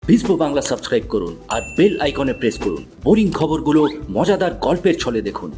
বিজবো Bangla subscribe করুন আর bell আইকনে প্রেস করুন। বোরিং খবরগুলো মজাদার গল্পের ছলে দেখুন।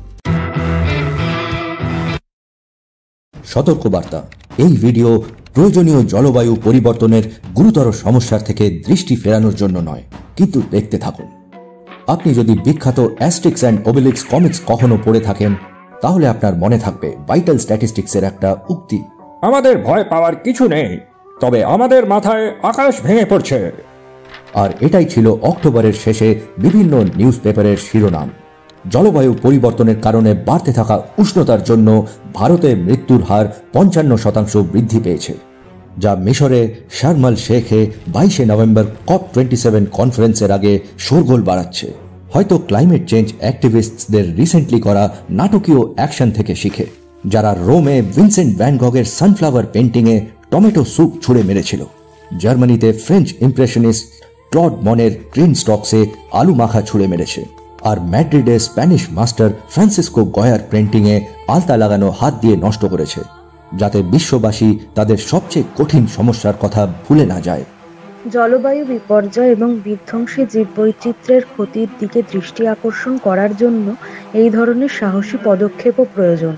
সতর্কবার্তা, এই ভিডিও প্রয়োজনীয় জলবায়ু পরিবর্তনের গুরুতর সমস্যার থেকে দৃষ্টি ফেরানোর জন্য নয়, কিন্তু দেখতে থাকুন। আপনি যদি বিখ্যাত অ্যাস্টেরিক্স অ্যান্ড ওবেলিক্স কমিক্স কখনো পড়ে থাকেন, তাহলে আপনার মনে থাকবে ভাইটাল স্ট্যাটিস্টিক্সের একটা উক্তি, আমাদের ভয় পাওয়ার কিছু নেই, তবে আমাদের মাথায় আকাশ ভেঙে পড়ছে। আর এটাই ছিল অক্টোবরের শেষে বিভিন্ন নিউজ পেপারের শিরোনাম। জলবায়ু পরিবর্তনের কারণে বাড়তে থাকা উষ্ণতার জন্য ভারতে মৃত্যুর হার ৫৫% বৃদ্ধি পেয়েছে, যা মিশরে শার্ম এল শেখে ২২ নভেম্বর COP27 কনফারেন্সের আগে শোরগোল বাড়াচ্ছে। হয়তো ক্লাইমেট চেঞ্জ অ্যাক্টিভিস্টদের রিসেন্টলি করা নাটকীয় অ্যাকশন থেকে শিখে, যারা রোমে ভিনসেন্ট ভ্যান গগের সানফ্লাওয়ার পেন্টিংয়ে টমেটো স্যুপ ছুঁড়ে মেরেছিল, জার্মানিতে ফ্রেঞ্চ ইমপ্রেশনিস্ট ক্লড মনের গ্রিন স্টকসে আলু মাখা ছুঁড়ে মেরেছে, আর ম্যাড্রিডে স্প্যানিশ মাস্টার ফ্রান্সিসকো গয়ার পেন্টিংয়ে আলতা লাগানো হাত দিয়ে নষ্ট করেছে, যাতে বিশ্ববাসী তাদের সবচেয়ে কঠিন সমস্যার কথা ভুলে না যায়। জলবায়ু বিপর্যয় এবং বিধ্বংসী জীববৈচিত্র্যের ক্ষতির দিকে দৃষ্টি আকর্ষণ করার জন্য এই ধরনের সাহসী পদক্ষেপও প্রয়োজন।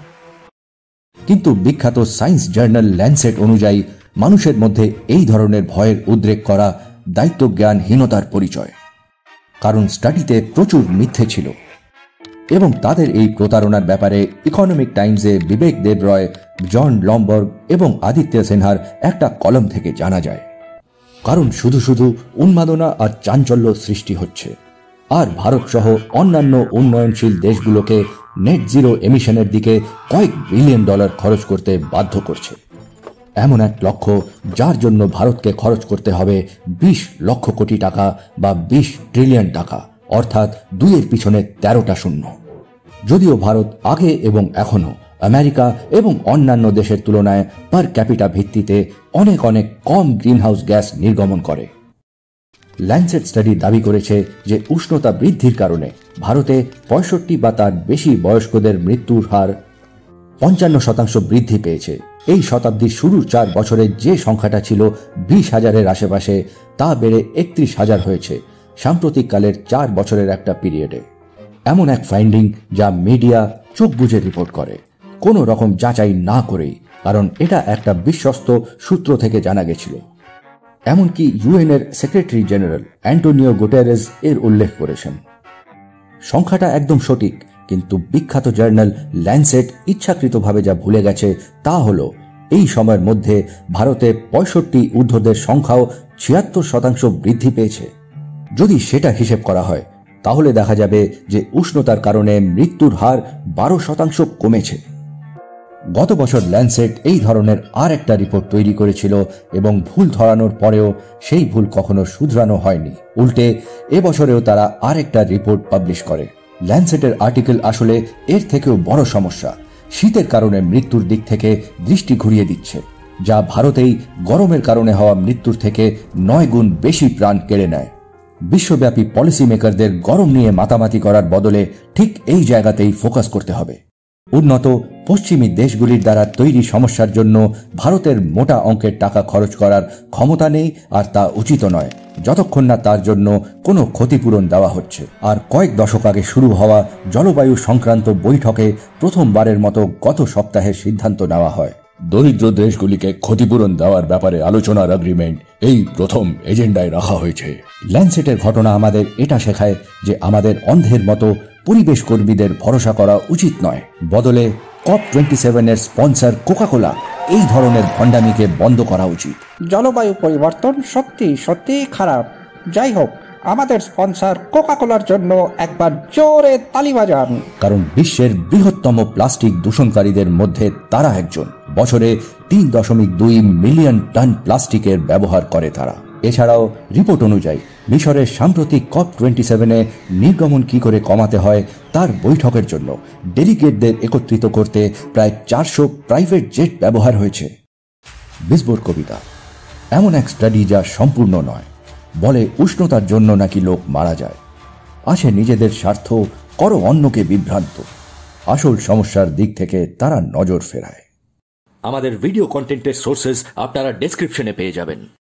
কিন্তু বিখ্যাত সায়েন্স জার্নাল ল্যান্সেট অনুযায়ী মানুষের মধ্যে এই ধরনের ভয়ের উদ্রেক করা দায়িত্বজ্ঞানহীনতার পরিচয়, কারণ স্টাডিতে প্রচুর মিথ্যে ছিল। এবং তাদের এই প্রতারণার ব্যাপারে ইকোনমিক টাইমসে বিবেক দেবরয়, জন লমবর্গ এবং আদিত্য সিনহার একটা কলম থেকে জানা যায়। কারণ শুধু শুধু উন্মাদনা আর চাঞ্চল্য সৃষ্টি হচ্ছে, আর ভারত সহ অন্যান্য উন্নয়নশীল দেশগুলোকে নেট জিরো এমিশনের দিকে কয়েক বিলিয়ন ডলার খরচ করতে বাধ্য করছে। এমন এক লক্ষ্য যার জন্য ভারতকে খরচ করতে হবে ২০ লক্ষ কোটি টাকা বা ২০ ট্রিলিয়ন টাকা, অর্থাৎ ২-এর পিছনে ১৩টা শূন্য। যদিও ভারত আগে এবং এখনো আমেরিকা এবং অন্যান্য দেশের তুলনায় পার ক্যাপিটা ভিত্তিতে অনেক অনেক কম গ্রিনহাউস গ্যাস নির্গমন করে। ল্যান্সেট স্টাডি দাবি করেছে যে উষ্ণতা বৃদ্ধির কারণে ভারতে ৬৫ বা তার বেশি বয়স্কদের মৃত্যুর হার ৫৫% বৃদ্ধি পেয়েছে। এই শতাব্দীর শুরুর ৪ বছরে যে সংখ্যাটা ছিল ২০,০০০-এর আশেপাশে, তা বেড়ে ৩১,০০০ হয়েছে সাম্প্রতিককালের ৪ বছরের একটা পিরিয়ডে। এমন এক ফাইন্ডিং যা মিডিয়া চোখ বুজে রিপোর্ট করে, কোনো রকম যাচাই না করেই, কারণ এটা একটা বিশ্বস্ত সূত্র থেকে জানা গেছিল। এমনকি ইউএনের সেক্রেটারি জেনারেল অ্যান্টোনিও গুটেরেস এর উল্লেখ করেছেন। সংখ্যাটা একদম সঠিক, কিন্তু বিখ্যাত জার্নাল ল্যান্সেট ইচ্ছাকৃতভাবে যা ভুলে গেছে তা হলো এই সময়ের মধ্যে ভারতে ৬৫ ঊর্ধ্বদের সংখ্যাও ৭৬% বৃদ্ধি পেয়েছে। যদি সেটা হিসেব করা হয়, তাহলে দেখা যাবে যে উষ্ণতার কারণে মৃত্যুর হার ১২% কমেছে। গত বছর ল্যান্সেট এই ধরনের আর একটা রিপোর্ট তৈরি করেছিল এবং ভুল ধরানোর পরেও সেই ভুল কখনো শুধরানো হয়নি। উল্টে এবছরেও তারা আর একটা রিপোর্ট পাবলিশ করে। ল্যান্সেটের আর্টিকেল আসলে এর থেকেও বড় সমস্যা, শীতের কারণে মৃত্যুর দিক থেকে দৃষ্টি ঘুরিয়ে দিচ্ছে, যা ভারতেই গরমের কারণে হওয়া মৃত্যুর থেকে ৯ গুণ বেশি প্রাণ কেড়ে নেয়। বিশ্বব্যাপী পলিসি মেকারদের গরম নিয়ে মাতামাতি করার বদলে ঠিক এই জায়গাতেই ফোকাস করতে হবে। উন্নত পশ্চিমী দেশগুলির দ্বারা তৈরি সমস্যার জন্য ভারতের মোটা অঙ্কের টাকা খরচ করার ক্ষমতা নেই, আর তা উচিত নয় যতক্ষণ না তার জন্য কোনো ক্ষতিপূরণ দেওয়া হচ্ছে। আর কয়েক দশক আগে শুরু হওয়া জলবায়ু সংক্রান্ত বৈঠকে প্রথমবারের মতো গত সপ্তাহে সিদ্ধান্ত নেওয়া হয়, দরিদ্র দেশগুলিকে ক্ষতিপূরণ দেওয়ার ব্যাপারে আলোচনার এগ্রিমেন্ট এই প্রথম এজেন্ডায় রাখা হয়েছে। ল্যান্সেটের ঘটনা আমাদের এটা শেখায় যে আমাদের অন্ধের মতো পরিবেশ কর্মীদের ভরসা করা উচিত নয়, বদলে COP27 এর স্পন্সর কোকাকোলা এই ধরনের ভণ্ডামিকে বন্ধ করা উচিত। জলবায়ু পরিবর্তন সত্যি সত্যি খারাপ। যাই হোক, আমাদের স্পন্সর কোকাকোলার জন্য একবার জোরে তালি বাজান। কারণ বিশ্বের বৃহত্তম প্লাস্টিক দূষণকারীদের মধ্যে তারা একজন। বছরে ৩.২ মিলিয়ন টন প্লাস্টিকের ব্যবহার করে তারা। এছাড়াও রিপোর্ট অনুযায়ী মিশরের সাম্প্রতিক COP27-এ নির্গমন কি করে কমাতে হয় তার বৈঠকের জন্য ডেলিগেটদের একত্রিত করতে প্রায় ৪০০ প্রাইভেট জেট ব্যবহার হয়েছে। বিজবোর কবিতা, এমন এক স্টাডি যা সম্পূর্ণ নয়, বলে উষ্ণতার জন্য নাকি লোক মারা যায়। আছে নিজেদের স্বার্থ, করো অন্যকে বিভ্রান্ত। আসল সমস্যার দিক থেকে তারা নজর ফেরায়। আমাদের ভিডিও কন্টেন্টের সোর্সেস আপনারা ডেসক্রিপশনে পেয়ে যাবেন।